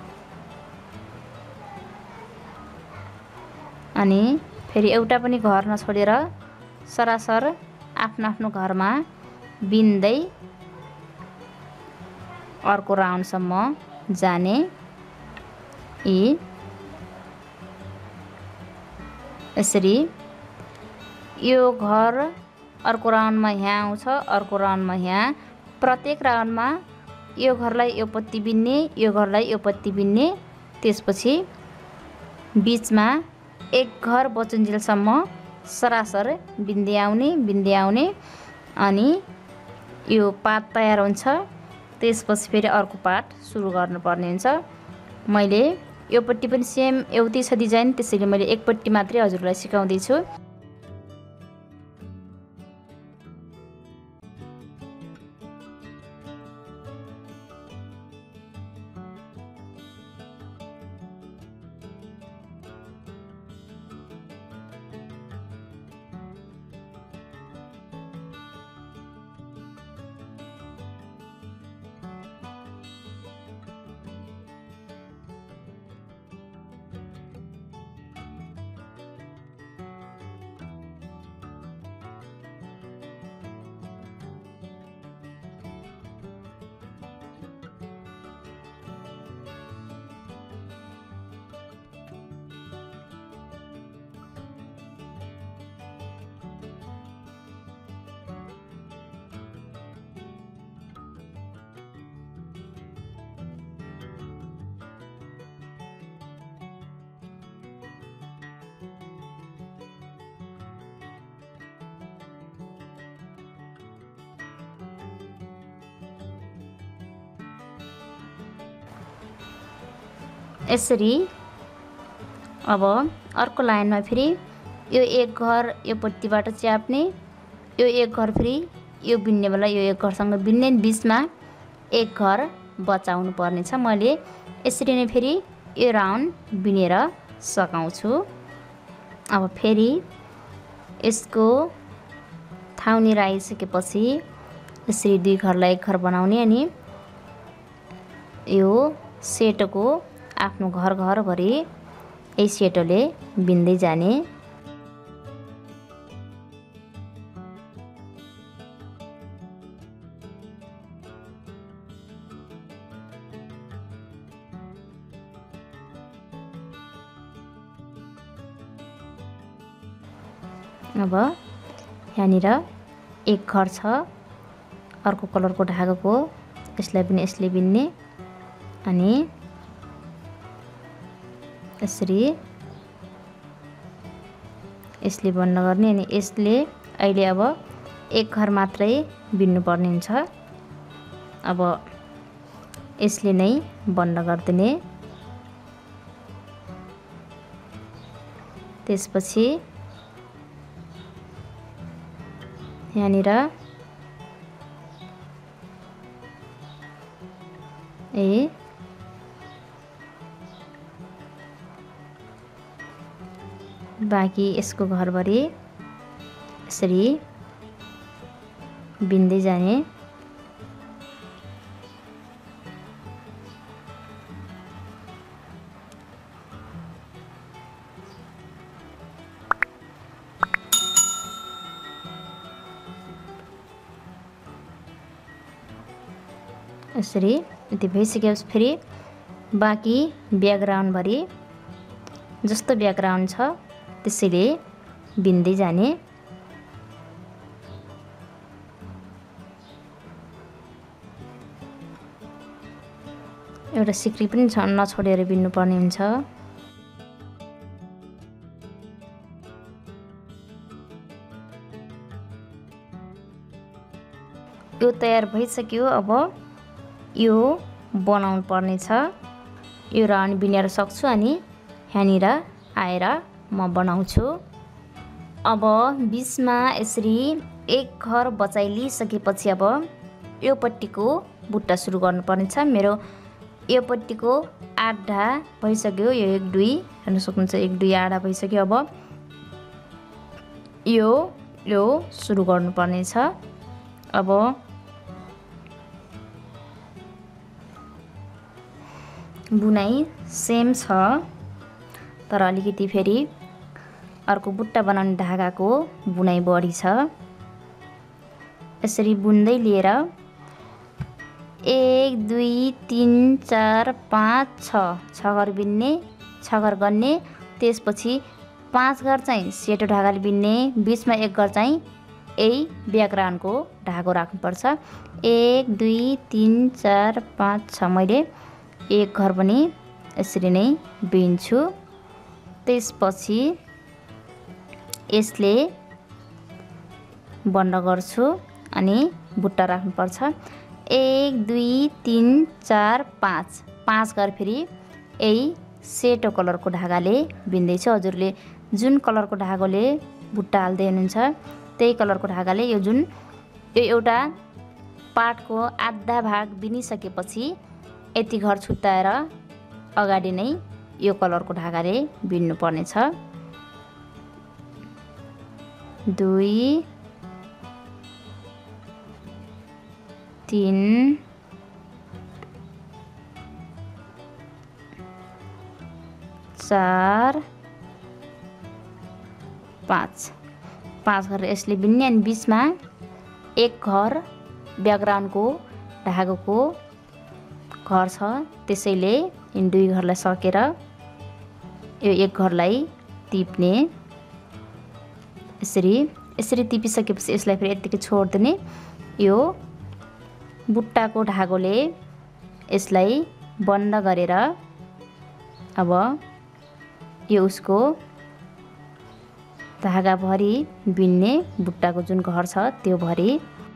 अनि फेरि एउटा पनि घर नछोडेर सरासर आफ्नो आफ्नो घरमा बिन्दै अर्को राउन्डसम्म जाने। यी यसरी यो घर अर्को राउन्डमा यहाँ आउँछ, अर्को राउन्डमा यहाँ। प्रत्येक राउन्डमा यो घरलाई यो पत्ती बिन्ने, यो घरलाई यो पत्ती बिन्ने। त्यसपछि बिचमा एक घर बचुन्जेलसम्म सरासर बिन्दै आउने बिन्दै आउने। अनि यो पात तयार हुन्छ। त्यसपछि फेरि अर्को पात सुरु गर्नुपर्ने हुन्छ। मैले यो पट्टि पनि सेम एउटै छ डिजाइन, त्यसैले मैले एक पट्टि मात्रै हजुरलाई सिकाउँदैछु। यसरी अब अर्को लाइनमा फेरि यो एक घर यो पट्टिबाट च्याप्ने, यो एक घर फेरि यो बिन्ने बेला यो एक घरसँग बिन्ने, बिचमा एक घर बचाउनु पर्ने छ। मैले यसरी नै फेरि यो राउन्ड बिनेर सकाउँछु। अब फेरि यसको थाउनी आइसकेपछि यसरी दुई घरलाई एक घर बनाउने। अनि यो सेटोको आफ्नो घर घरभरि यही सेटोले बिन्दै जाने। अब यहाँनिर एक घर छ अर्को कलरको धागोको, यसलाई पनि यसले बिन्ने। अनि यसरी यसले बन्द गर्ने। अनि यसले अहिले अब एक घर मात्रै बिन्नु पर्ने हुन्छ। अब यसले नै बन्द गरिदिने। त्यसपछि यहाँनिर ए बाँकी यसको घरभरि यसरी बिन्दै जाने। यसरी यति भइसकेपछि फेरि बाँकी ब्याकग्राउन्डभरि जस्तो ब्याकग्राउन्ड छ त्यसैले बिन्दै जाने। एउटा सिक्री पनि छ नछोडेर बिन्नु पर्ने हुन्छ। यो तयार भइसक्यो। अब यो बनाउनु पर्ने छ। यो र अनि बिनेर सक्छु अनि यहाँनिर आएर म बनाउँछु। अब बिचमा यसरी एक घर बचाइ लिइसकेपछि अब यो पट्टिको बुट्टा सुरु गर्नुपर्ने छ। मेरो यो पट्टिको आधा भइसक्यो, यो एक दुई हेर्न सक्नुहुन्छ, एक दुई आधा भइसक्यो। अब यो यो सुरु गर्नुपर्ने छ। अब बुनाइ सेम छ तर अलिकति फेरि अर्को बुट्टा बनाउने धागाको बुनाइ बढी छ। यसरी बुन्दै लिएर एक दुई तिन चार पाँच छ छ घर बिन्ने, छ घर गर्ने, त्यसपछि पाँच घर चाहिँ सेतो धागाले बिन्ने, बिचमा एक घर चाहिँ यही ब्याकग्राउन्डको धागो राख्नुपर्छ। एक दुई तिन चार पाँच छ मैले एक घर पनि यसरी नै बिन्छु। त्यसपछि यसले बन्द गर्छु अनि बुट्टा राख्नुपर्छ। एक दुई तिन चार पाँच पाँच घर फेरि यही सेतो कलरको धागाले बिन्दैछु। हजुरले जुन कलरको धागोले बुट्टा हाल्दै हुनुहुन्छ त्यही कलरको धागाले यो जुन यो एउटा पार्टको आधा भाग बिनिसकेपछि यति घर छुट्याएर अगाडि नै यो कलरको धागाले बिन्नु पर्ने छ। दुई तीन चार पाँच पाँच घर यसले बिन्ने अनि बिचमा एक घर ब्याकग्राउन्डको धागोको घर छ, त्यसैले यिन दुई घरलाई सकेर यो एक घरलाई टिप्ने। यसरी यसरी टिपिसकेपछि यसलाई फेरि यतिकै छोड्दिने। यो बुट्टाको धागोले यसलाई बन्द गरेर अब यो उसको धागाभरि बिन्ने, बुट्टाको जुन घर छ त्यो भरि।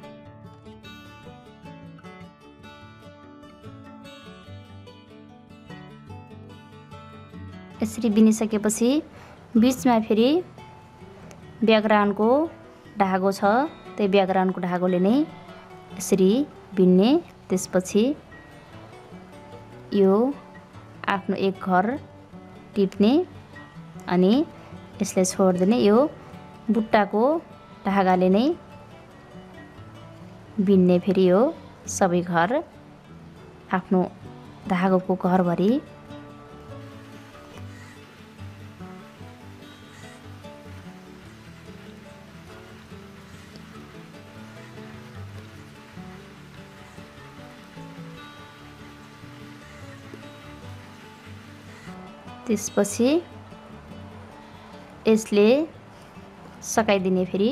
यसरी बिनिसकेपछि बिचमा फेरि ब्याकग्राउन्डको धागो छ, त्यही ब्याकग्राउन्डको धागोले नै यसरी बिन्ने। त्यसपछि यो आफ्नो एक घर टिप्ने अनि यसलाई छोड्दिने। यो बुट्टाको धागाले नै बिन्ने फेरि यो सबै घर आफ्नो धागोको घरभरि। त्यसपछि यसले सकाइदिने फेरि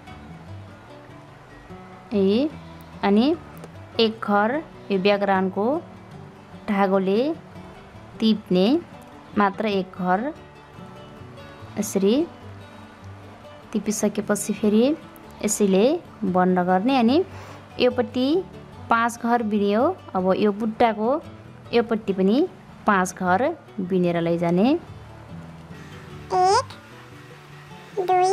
ए अनि एक घर यो ब्याकग्राउन्डको धागोले टिप्ने, मात्र एक घर यसरी टिपिसकेपछि फेरि यसैले बन्द गर्ने अनि योपट्टि पाँच घर बिन्यो। अब यो बुट्टाको योपट्टि पनि पाँच घर बिनेर लैजाने। एक दुई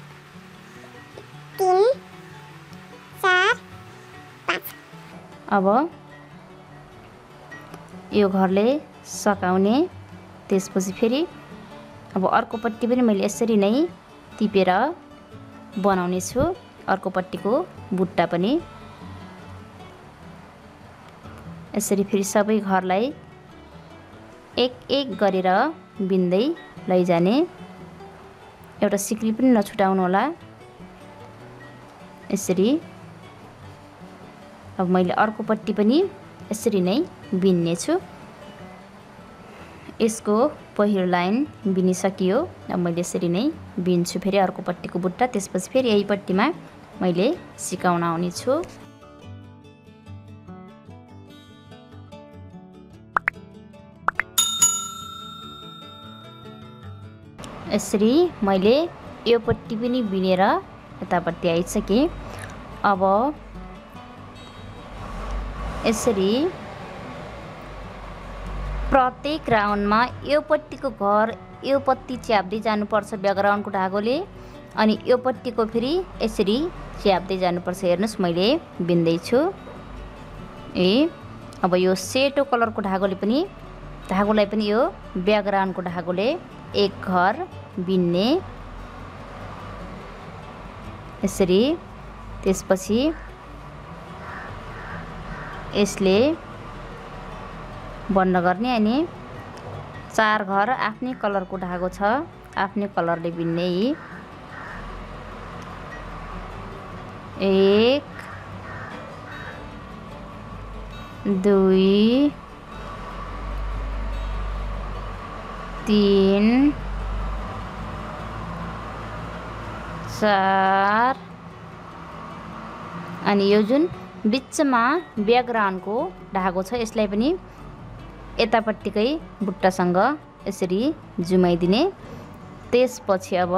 तीन चार पाँच। अब यो घरले सकाउने। त्यसपछि फेरि अब अर्कोपट्टि पनि मैले यसरी नै टिपेर बनाउने छु। अर्कोपट्टिको बुट्टा पनि यसरी फेरि सबै घरलाई एक एक गरेर बिन्दै लैजाने। एउटा सिक्री पनि नछुटाउनु होला। यसरी अब मैले अर्कोपट्टि पनि यसरी नै बिन्ने छु। यसको पहिलो लाइन बिनिसकियो। अब मैले यसरी नै बिन्छु फेरि अर्कोपट्टिको बुट्टा। त्यसपछि फेरि यही पट्टिमा मैले सिकाउन आउने छु। यसरी मैले यो पट्टि पनि बिनेर यतापट्टि आइसकेँ। अब यसरी प्रत्येक राउन्डमा योपट्टिको घर योपट्टि च्याप्दै जानुपर्छ ब्याकग्राउन्डको धागोले, अनि योपट्टिको फेरि यसरी च्याप्दै जानुपर्छ। हेर्नुहोस् मैले बिन्दैछु। ए अब यो सेतो कलरको धागोले पनि धागोलाई पनि यो ब्याकग्राउन्डको धागोले एक घर बिन्ने यसरी। त्यसपछि यसले बन्द गर्ने अनि चार घर आफ्नै कलरको धागो छ, आफ्नै कलरले बिन्ने। यी एक दुई तीन चार अनि यो जुन बिचमा ब्याकग्राउन्डको धागो छ यसलाई पनि यतापट्टिकै बुट्टासँग यसरी जुमाइदिने। त्यसपछि अब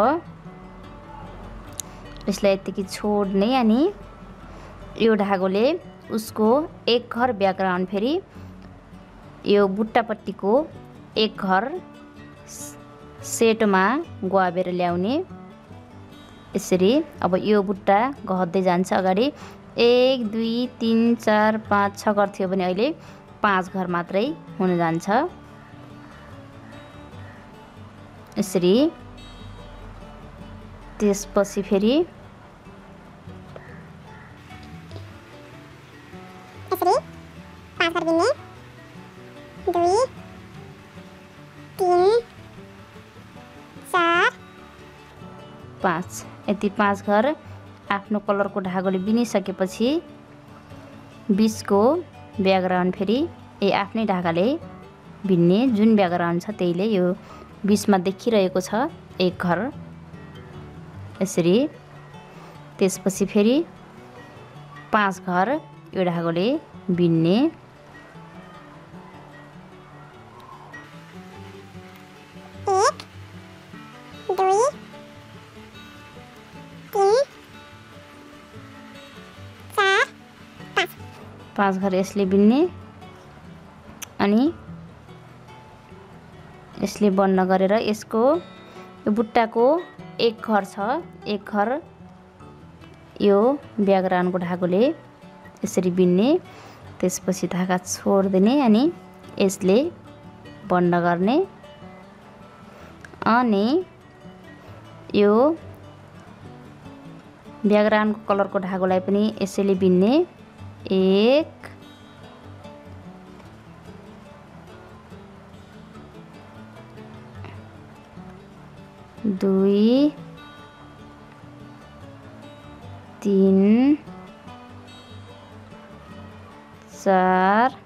यसलाई यतिकै छोड्ने अनि यो धागोले उसको एक घर ब्याकग्राउन्ड फेरि यो बुट्टापट्टिको एक घर सेटोमा गुहाबेर ल्याउने यसरी। अब यो बुट्टा गहद्दै जान्छ अगाडि। एक दुई तिन चार पाँच छ घर थियो भने अहिले पाँच घर मात्रै हुन जान्छ यसरी। त्यसपछि फेरि यसरी पाँच घर बिन्ने। दुई तीन चार पाँच यति पाँच घर आफ्नो कलरको धागोले बिनिसकेपछि बिचको ब्याकग्राउन्ड फेरि ए आफ्नै धागाले बिन्ने। जुन ब्याकग्राउन्ड छ त्यहीले यो बिचमा देखिरहेको छ एक घर यसरी। त्यसपछि फेरि पाँच घर यो धागोले बिन्ने। एक दुई तीन चार पाँच पाँच घर यसले बिन्ने अनि यसले बन्द गरेर यसको यो बुट्टाको एक घर छ, एक घर यो ब्याकग्राउन्डको धागोले यसरी बिन्ने। त्यसपछि धागा छोडिदिने अनि यसले बन्द गर्ने अनि यो ब्याकग्राउन्डको कलरको धागोलाई पनि यसैले बिन्ने। एक दुई तीन चार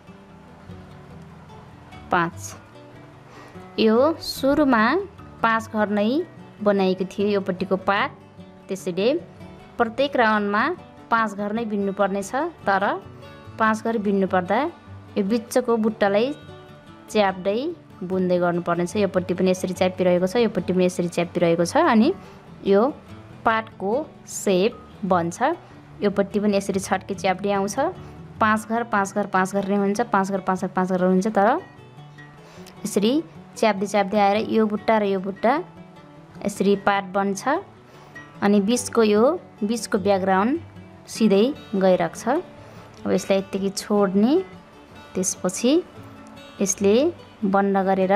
पाँच। यो सुरुमा पाँच घर नै बनाएको थियो योपट्टिको पात, त्यसैले प्रत्येक राउन्डमा पाँच घर नै बिन्नु पर्नेछ। तर पाँच घर बिन्नु पर्दा यो बिचको बुट्टालाई च्याप्दै बुन्दै गर्नुपर्नेछ। योपट्टि पनि यसरी च्यापिरहेको छ, योपट्टि पनि यसरी च्यापिरहेको छ अनि यो पातको सेप बन्छ। योपट्टि पनि यसरी छड्के च्याप्दै आउँछ। पाँच घर पाँच घर पाँच घर नै हुन्छ, पाँच घर पाँच घर पाँच घर हुन्छ। तर यसरी च्याप्दै च्याप्दै आएर यो बुट्टा र यो बुट्टा यसरी पात बन्छ अनि बिचको यो बिचको ब्याकग्राउन्ड सिधै गइरहेको छ। अब यसलाई यतिकै छोड्ने। त्यसपछि यसले बन्द गरेर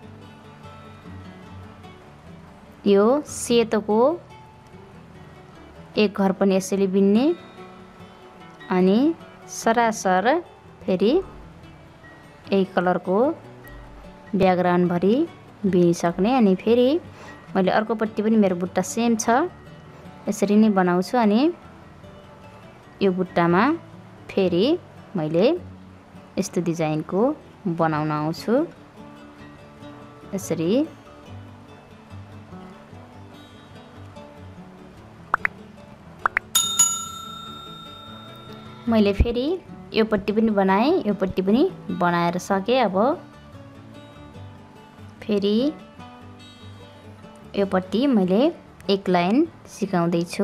यो सेतोको एक घर पनि यसैले बिन्ने अनि सरासर फेरि यही कलरको ब्याकग्राउन्ड भरि बिनिसक्ने। अनि फेरि मैले अर्कोपट्टि पनि मेरो बुट्टा सेम छ, यसरी नै बनाउँछु अनि यो बुट्टामा फेरि मैले यस्तो डिजाइनको बनाउन आउँछु यसरी। मैले फेरि योपट्टि पनि बनाएँ, योपट्टि पनि बनाएर सकेँ। अब फेरि योपट्टि मैले एक लाइन सिकाउँदैछु।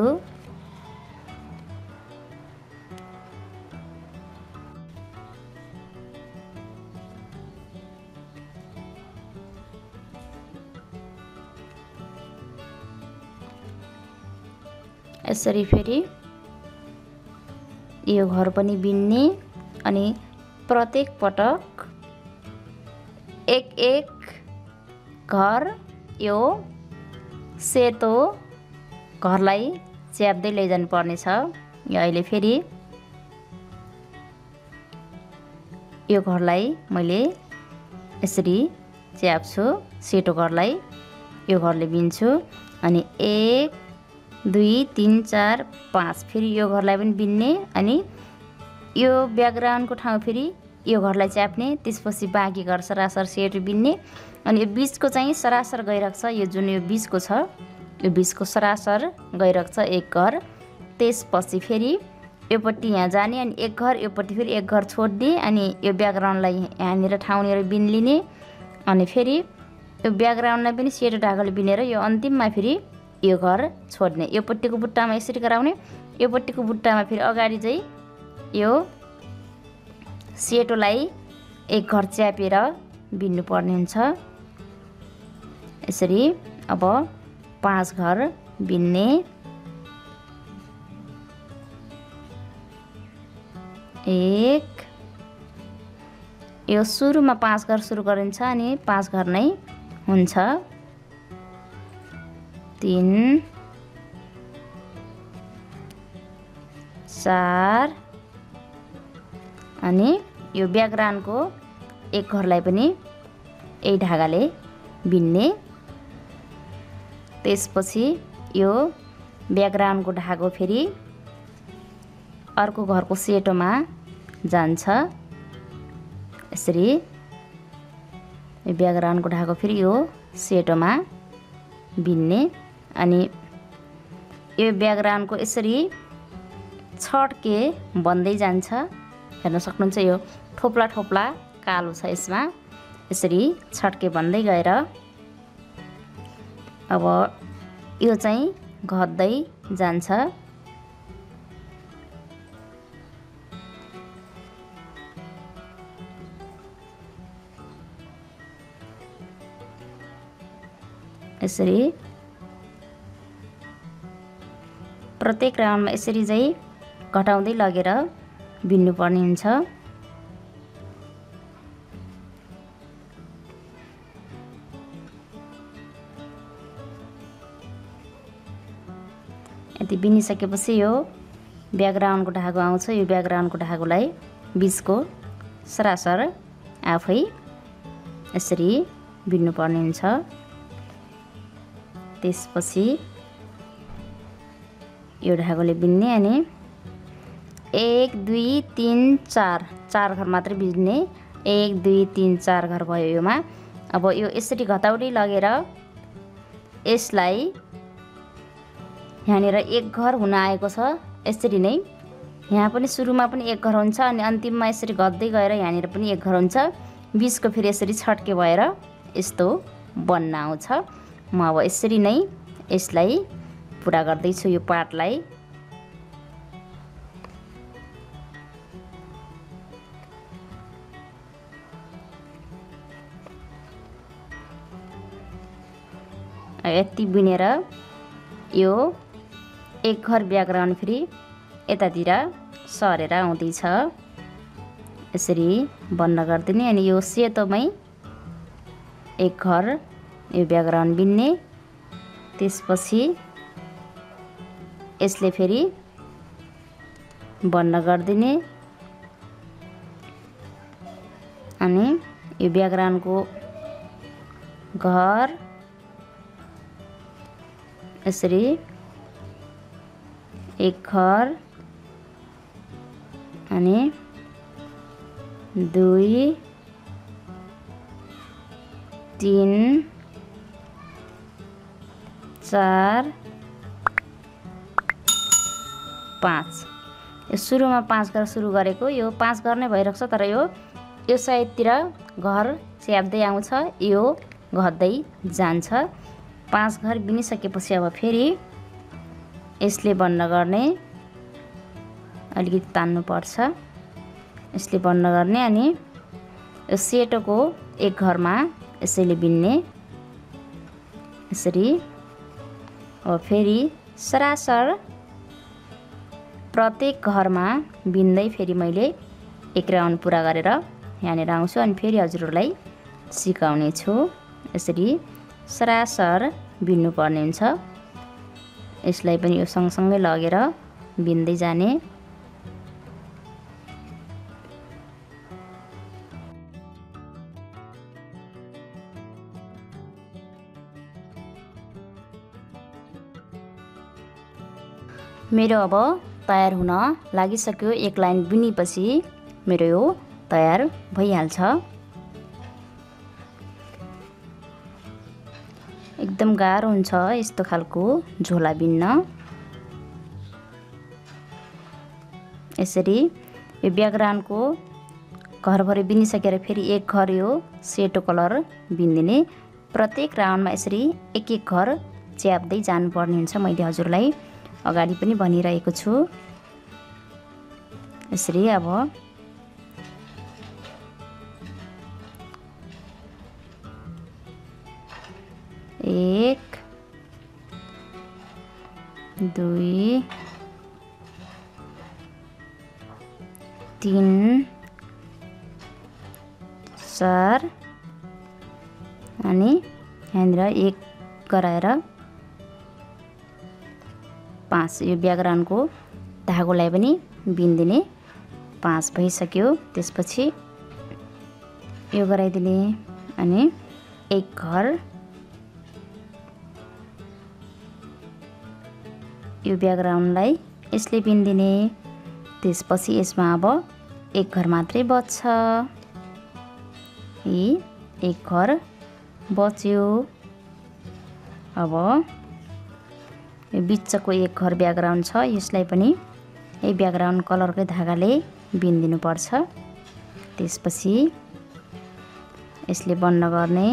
यसरी फेरि यो घर पनि बिन्ने अनि प्रत्येक पटक एक एक घर यो सेतो घरलाई च्याप्दै लैजानु पर्ने छ। यो अहिले फेरि यो घरलाई मैले यसरी च्याप्छु, सेतो घरलाई यो घरले बिन्छु अनि एक दुई तिन चार पाँच फेरि यो घरलाई पनि बिन्ने अनि यो ब्याकग्राउन्डको ठाउँ फेरि यो घरलाई च्याप्ने, त्यसपछि बाँकी घर सरासर सेतो बिन्ने अनि यो बिचको चाहिँ सरासर गइरहेको छ। यो जुन यो बिचको छ यो बिचको सरासर गइरहेको छ एक घर। त्यसपछि फेरि योपट्टि यहाँ जाने अनि एक घर, योपट्टि फेरि एक घर छोड्ने अनि यो ब्याकग्राउन्डलाई यहाँनिर ठाउँनिर बिनलिने अनि फेरि यो ब्याकग्राउन्डलाई पनि सेतो धागोले बिनेर यो अन्तिममा फेरि यो घर छोड्ने। योपट्टिको बुट्टामा यसरी गराउने, योपट्टिको बुट्टामा फेरि अगाडि चाहिँ यो सेतोलाई एक घर च्यापेर बिन्नु पर्ने हुन्छ। यसरी अब पाँच घर बिन्ने, एक यो सुरुमा पाँच घर सुरु गरिन्छ अनि पाँच घर नै हुन्छ, तीन चार अनि यो ब्याकग्राउन्डको एक घरलाई पनि यही धागाले बिन्ने। त्यसपछि यो ब्याकग्राउन्डको धागो फेरि अर्को घरको सेटोमा जान्छ। यसरी यो ब्याकग्राउन्डको धागो फेरि यो सेटोमा बिन्ने अनि यो ब्याकग्राउन्डको यसरी छड्के बन्दै जान्छ। हेर्न सक्नुहुन्छ यो थोप्ला थोप्ला कालो छ यसमा, यसरी छड्के बन्दै गएर अब यो चाहिँ घट्दै जान्छ। यसरी प्रत्येक राउन्डमा यसरी चाहिँ घटाउँदै लगेर बिन्नु पर्ने हुन्छ। यति बिनिसकेपछि यो ब्याकग्राउन्डको धागो आउँछ। यो ब्याकग्राउन्डको धागोलाई बिचको सरासर आफै यसरी बिन्नु पर्ने हुन्छ। त्यसपछि यो धागोले बिन्ने अनि एक दुई तिन चार चार घर मात्रै बिन्ने, एक दुई तिन चार घर भयो योमा। अब यो यसरी घटाउँदै लगेर यसलाई यहाँनिर एक घर हुन आएको छ। यसरी नै यहाँ पनि सुरुमा पनि एक घर हुन्छ अनि अन्तिममा यसरी घट्दै गएर यहाँनिर पनि एक घर हुन्छ। बिचको फेरि यसरी छड्के भएर यस्तो बन्न आउँछ। म अब यसरी नै यसलाई पुरा गर्दैछु यो पार्टलाई। यति बिनेर यो एक घर ब्याकग्राउन्ड फेरि यतातिर सरेर आउँदैछ। यसरी बन्द गरिदिने अनि यो सेतोमै एक घर यो ब्याकग्राउन्ड बिन्ने। त्यसपछि यसले फेरि बन्द गरिदिने अनि यो ब्याकग्राउन्डको घर यसरी एक घर अनि दुई तीन चार पाँच यो सुरुमा पाँच घर सुरु गरेको यो पाँच घर नै भइरहेको छ। तर यो यो साइडतिर घर च्याप्दै आउँछ, यो घट्दै जान्छ। पाँच घर बिनिसकेपछि अब फेरि यसले बन्द गर्ने, अलिकति तान्नु पर्छ। यसले बन्द गर्ने अनि यो सेटोको एक घरमा यसैले बिन्ने। यसरी अब फेरि सरासर प्रत्येक घरमा बिन्दै फेरि मैले एक राउन्ड पुरा गरेर यहाँनिर आउँछु अनि फेरि हजुरहरूलाई सिकाउने छु। यसरी सरासर बिन्नु पर्ने हुन्छ। यसलाई पनि यो सँगसँगै लगेर बिन्दै जाने। मेरो अब तयार हुन लागिसक्यो। एक लाइन बिनेपछि मेरो यो तयार भइहाल्छ। एकदम गाह्रो हुन्छ यस्तो खालको झोला बिन्न। यसरी यो ब्याकग्राउन्डको घरभरि बिनिसकेर फेरि एक घर यो सेतो कलर बिन्दिने। प्रत्येक राउन्डमा यसरी एक एक घर च्याप्दै जानुपर्ने हुन्छ। मैले हजुरलाई अगाडि पनि भनिरहेको छु। यसरी अब एक दुई तीन चार अनि यहाँनिर एक गराएर पाँच। यो ब्याकग्राउन्डको धागोलाई पनि बिन्दिने। पाँच भइसक्यो। त्यसपछि यो गराइदिने अनि एक घर यो ब्याकग्राउन्डलाई यसले बिन्दिने। त्यसपछि यसमा अब एक घर मात्रै बच्छ। यी एक घर बच्यो। अब यो बिचको एक घर ब्याकग्राउन्ड छ, यसलाई पनि यही ब्याकग्राउन्ड कलरकै धागाले बिन्दिनु पर्छ। त्यसपछि यसले बन्द गर्ने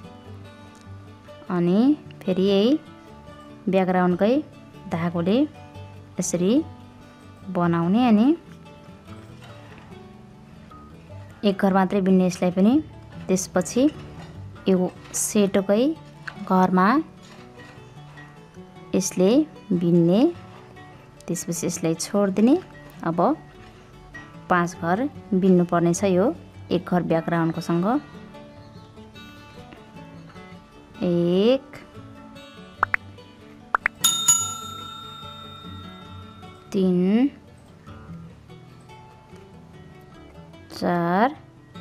अनि फेरि यही ब्याकग्राउन्डकै धागोले यसरी बनाउने अनि एक घर मात्रै बिन्ने यसलाई पनि। त्यसपछि यो सेटोकै घरमा यसले बिन्ने। त्यसपछि यसलाई छोडिदिने। अब पाँच घर बिन्नु पर्ने छ यो एक घर ब्याकग्राउन्डको सँग। एक तीन चार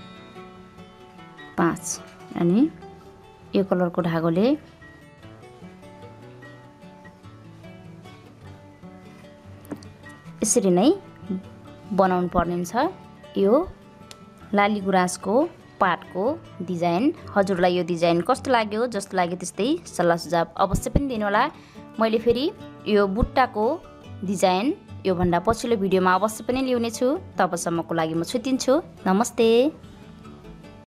पाँच अनि यो कलरको धागोले यसरी नै बनाउनु पर्ने हुन्छ यो लाली गुराँसको पाटको डिजाइन। हजुरलाई यो डिजाइन कस्तो लाग्यो? जस्तो लाग्यो त्यस्तै सल्लाह सुझाव अवश्य पनि दिनुहोला। मैले फेरि यो बुट्टाको डिजाइन योभन्दा पछिल्लो भिडियोमा अवश्य पनि ल्याउने छु। तबसम्मको लागि म छुट्टिन्छु। नमस्ते।